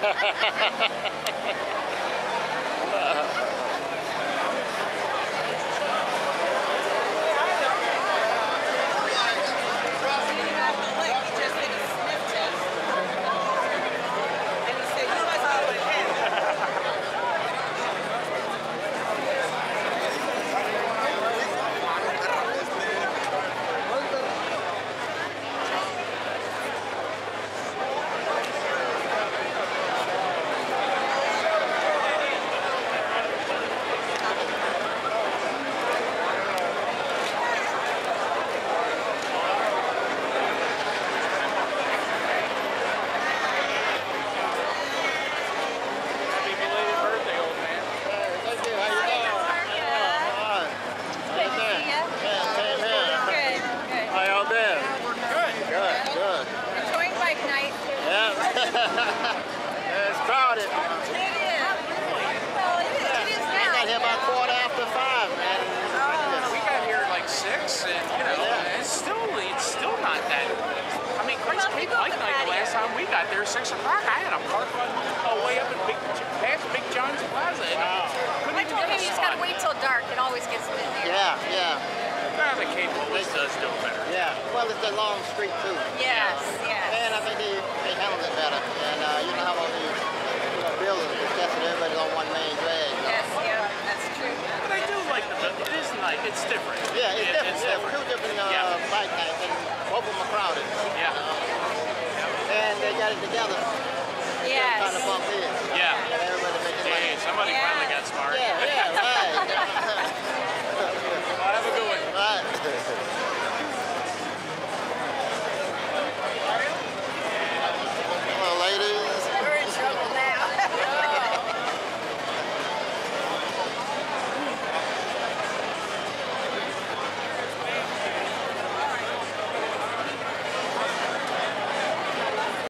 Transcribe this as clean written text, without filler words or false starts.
It's crowded. It is. Well, it is now. I got here about 5:15, man. We got here at like 6, and you know, it's still not that. I mean, Grace Cape Bike Night the last time we got there, 6 o'clock. I had a park on way up at past Big John's Plaza. Wow. I told him you just gotta wait till dark. It always gets busy. Yeah, yeah. The Cape always does do better. Yeah. Well, it's a long street too. Yes, yes. And I think they handle it better. And you know how all these buildings, it's just that everybody's on one main drag. Yes, yeah, that's true. But I do like the building. It is nice. It's different. Yeah, it's different. It's different. Two different bike nights, and both of them are crowded. Yeah. And they got it together. Yes. Kind of bump in. Yeah. And everybody making money. Hey, somebody finally